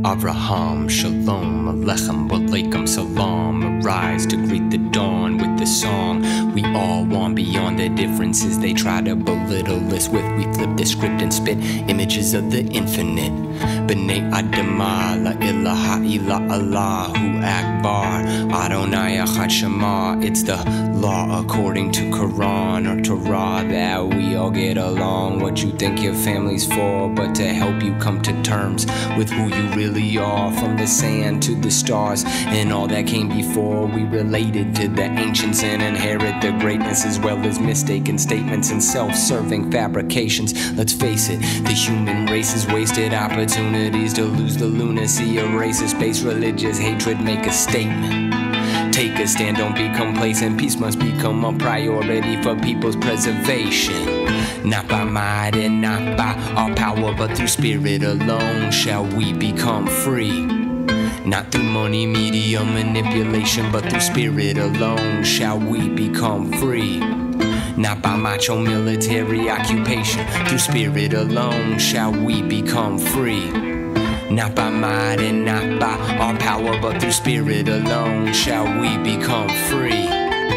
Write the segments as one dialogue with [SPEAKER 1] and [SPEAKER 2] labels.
[SPEAKER 1] Abraham, Shalom, Alechem, Walaikum Salam. Arise to greet the dawn with the song we all want. Beyond the differences they try to belittle us with, we flip the script and spit images of the infinite. B'nai Adama, la ilaha illa Allahu Akbar, Adonai Echad Shema. It's the law according to Quran or Torah that we all get along. What you think your family's for, but to help you come to terms with who you really are. From the sand to the stars and all that came before, we related to the ancients and inherit their greatness, as well as mistaken statements and self-serving fabrications. Let's face it, the human race has wasted opportunities to lose the lunacy of racist-based religious hatred. Make a statement, take a stand, don't be complacent. Peace must become a priority for people's preservation. Not by might and not by our power, but through spirit alone shall we become free. Not through money, media, manipulation, but through spirit alone shall we become free. Not by macho military occupation, through spirit alone shall we become free. Not by might and not by our power, but through spirit alone shall we become free.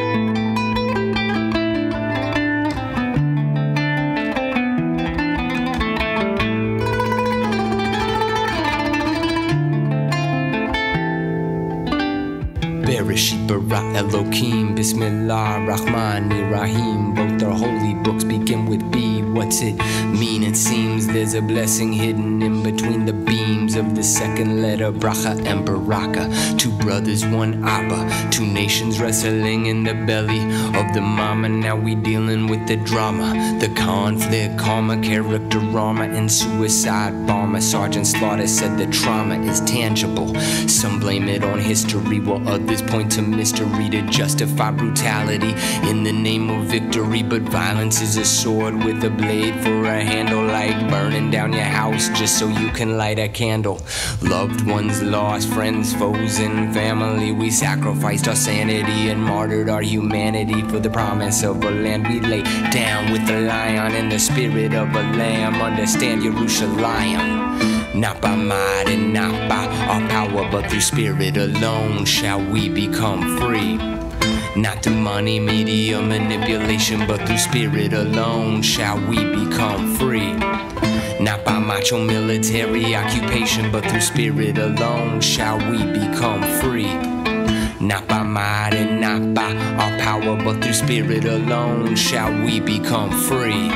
[SPEAKER 1] Bereshit bara Elohim, Bismillah Rahman Rahim. Both our holy books begin with B. What's it mean? It seems there's a blessing hidden in between the beams of the second letter, Bracha and Baraka. Two brothers, one Abba, two nations wrestling in the belly of the mama. Now we dealing with the drama, the conflict, karma, characterama, and suicide bomber. Sergeant Slaughter said the trauma is tangible. Some blame it on history, while others point to mystery to justify brutality in the name of victory. But violence is a sword with a blade for a handle, like burning down your house just so you can light a candle. Loved ones lost, friends, foes, and family. We sacrificed our sanity and martyred our humanity for the promise of a land. We lay down with the lion in the spirit of a lamb. Understand Yerushalayim. Not by might and not by our power, but through spirit alone shall we become free. Not through money, media, manipulation, but through spirit alone shall we become free. Not by macho military occupation, but through spirit alone shall we become free. Not by might and not by our power, but through spirit alone shall we become free.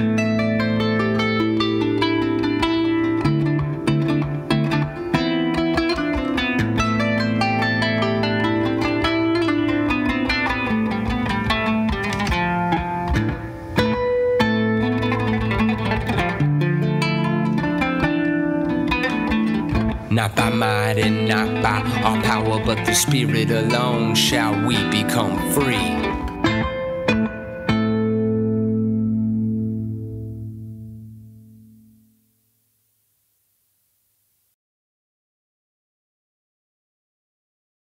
[SPEAKER 1] Not by might and not by our power, but through spirit alone shall we become free.